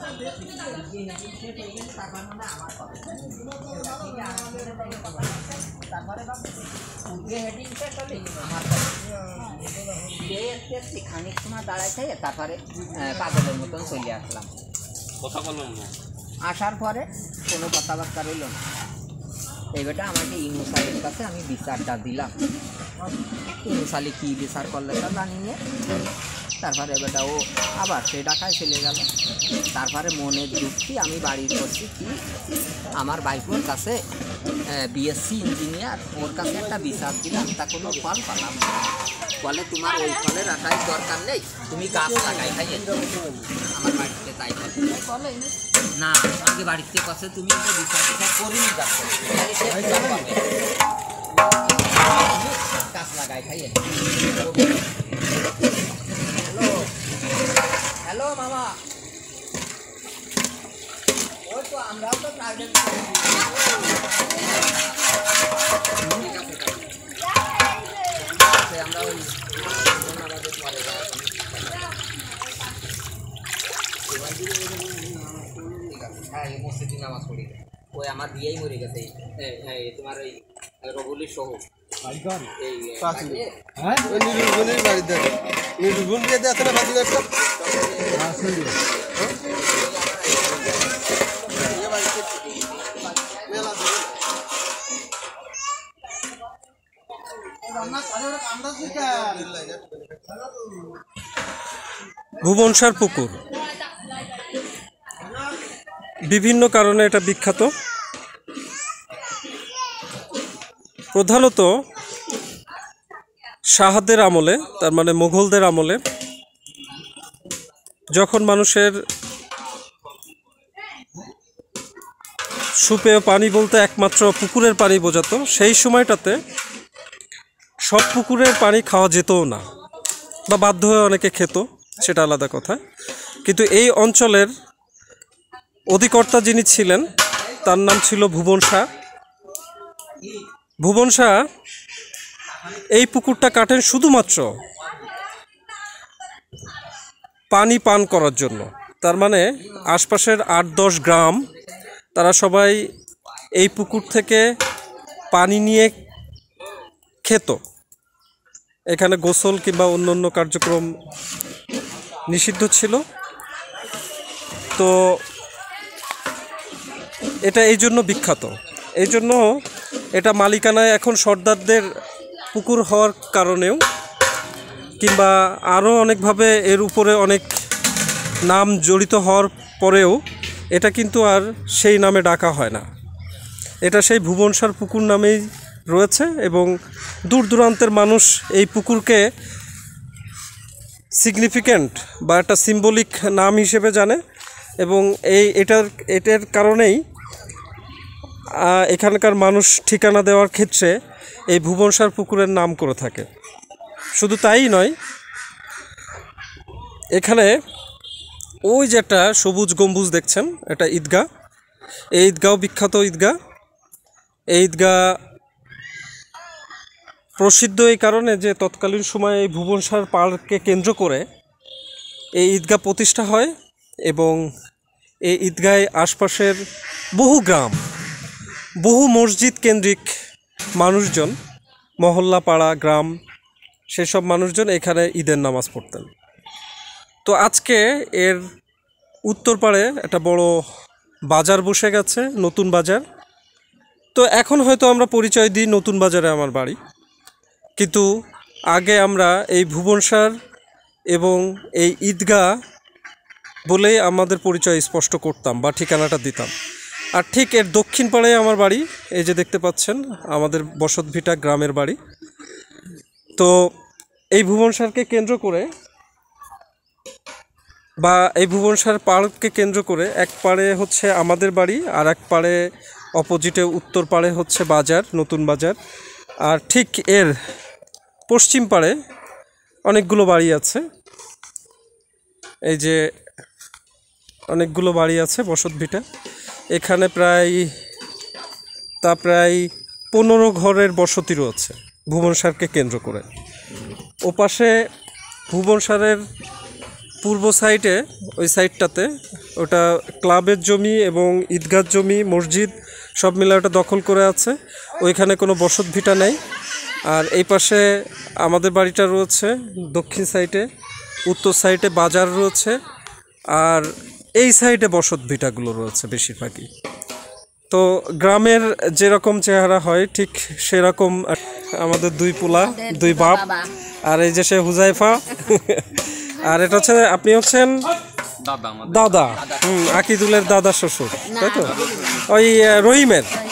খানিক সময় দাঁড়াইছে, তারপরে পাগলের মতন চলে আসলাম। আসার পরে কোনো কথাবার্তা রইল না। এইবারটা আমাকে ইউনুস আলীর কাছে আমি বিচারটা দিলাম। ইউনুস আলী কী বিচার করলে তা জানি নিয়ে তারপরে এবারটা ও আবার সে ঢাকায় চলে গেল। তারপরে মনের যুক্তি আমি বাড়ি করছি কি, আমার বাইপুর কাছে বিএসসি ইঞ্জিনিয়ার, ওর কাছে একটা বিচার দিলাম, তা কোনো ফল পালাম। বলে তোমার ওই ফলের আশাই দরকার নেই, তুমি গাছ লাগাই খাইয়ে। আমার বাড়িতে তাই বলে না, আমাকে বাড়িতে কাছে তুমি বিচার টিচার করিনি যাচ্ছে, গাছ লাগাই খাইয়ে। হ্যালো মামা, ওই তো আমরাও তো প্রাইভেট আমরা ওই হ্যাঁ মসজিদে নামাজ পড়ি। ওই আমার দিয়েই মরে গেছে তোমার ওই রবুলির সহ ভুবনসার পুকুর বিভিন্ন কারণে এটা বিখ্যাত। প্রধানত শাহদের আমলে, তার মানে মুঘলদের আমলে, যখন মানুষের সুপেয় পানি বলতে একমাত্র পুকুরের পানি বোঝাতো, সেই সময়টাতে সব পুকুরের পানি খাওয়া যেতও না, বা বাধ্য হয়ে অনেকে খেত, সেটা আলাদা কথা। কিন্তু এই অঞ্চলের অধিকর্তা যিনি ছিলেন তার নাম ছিল ভুবন শাহ। ভুবন শাহ এই পুকুরটা কাটেন শুধুমাত্র পানি পান করার জন্য। তার মানে আশপাশের ৮-১০ গ্রাম তারা সবাই এই পুকুর থেকে পানি নিয়ে খেত। এখানে গোসল কিংবা অন্যান্য কার্যক্রম নিষিদ্ধ ছিল। তো এটা এই জন্য বিখ্যাত। এই জন্য এটা মালিকানায় এখন সর্দারদের পুকুর হওয়ার কারণেও, কিংবা আরও অনেকভাবে এর উপরে অনেক নাম জড়িত হওয়ার পরেও এটা কিন্তু আর সেই নামে ডাকা হয় না। এটা সেই ভুবনসার পুকুর নামেই রয়েছে এবং দূর দূরান্তের মানুষ এই পুকুরকে সিগনিফিক্যান্ট বা একটা সিম্বলিক নাম হিসেবে জানে এবং এটার কারণেই এখানকার মানুষ ঠিকানা দেওয়ার ক্ষেত্রে এই ভুবনসার পুকুরের নাম করে থাকে। শুধু তাই নয়, এখানে ওই যে একটা সবুজ গম্বুজ দেখছেন, এটা ঈদগাহ। এই ঈদগাহ বিখ্যাত ঈদগাহ। এই ঈদগাহ প্রসিদ্ধ এই কারণে যে তৎকালীন সময়ে এই ভুবনসার পার্ককে কেন্দ্র করে এই ঈদগাহ প্রতিষ্ঠা হয় এবং এই ঈদগাহে আশপাশের বহু গ্রাম, বহু মসজিদ কেন্দ্রিক মানুষজন, মহল্লা পাড়া গ্রাম, সেসব মানুষজন এখানে ঈদের নামাজ পড়তেন। তো আজকে এর উত্তর পাড়ে একটা বড় বাজার বসে গেছে, নতুন বাজার। তো এখন হয়তো আমরা পরিচয় দিই নতুন বাজারে আমার বাড়ি, কিন্তু আগে আমরা এই ভুবনসার এবং এই ঈদগাহ বলেই আমাদের পরিচয় স্পষ্ট করতাম বা ঠিকানাটা দিতাম। আর ঠিক এর দক্ষিণ পাড়ে আমার বাড়ি, এই যে দেখতে পাচ্ছেন আমাদের বসতভিটা গ্রামের বাড়ি। তো এই ভুবনসারকে কেন্দ্র করে বা এই ভুবনসার পার্ককে কেন্দ্র করে এক পাড়ে হচ্ছে আমাদের বাড়ি, আর এক পাড়ে অপোজিটে উত্তর পাড়ে হচ্ছে বাজার, নতুন বাজার। আর ঠিক এর পশ্চিম পাড়ে অনেকগুলো বাড়ি আছে, এই যে অনেকগুলো বাড়ি আছে বসতভিটা। এখানে প্রায় 15 ঘরের বসতি রয়েছে ভুবনসারকে কেন্দ্র করে। ওপাশে ভুবনসারের পূর্ব সাইডে, ওই সাইডটাতে ওটা ক্লাবের জমি এবং ঈদগাহ জমি, মসজিদ সব মিলে ওটা দখল করে আছে। ওইখানে কোনো বসত ভিটা নেই। আর এই পাশে আমাদের বাড়িটা রয়েছে দক্ষিণ সাইডে, উত্তর সাইডে বাজার রয়েছে, আর এই সাইডে বসত ভিটাগুলো রয়েছে বেশিরভাগই। তো গ্রামের যেরকম চেহারা হয় ঠিক সেরকম আমাদের দুই পোলা, দুই বাপ। আর এই যে সে হুজাইফা। আর এটা হচ্ছে, আপনি হচ্ছেন দাদা, আকিদুলের দাদা শ্বশুর, তাই তো? ওই রহিমের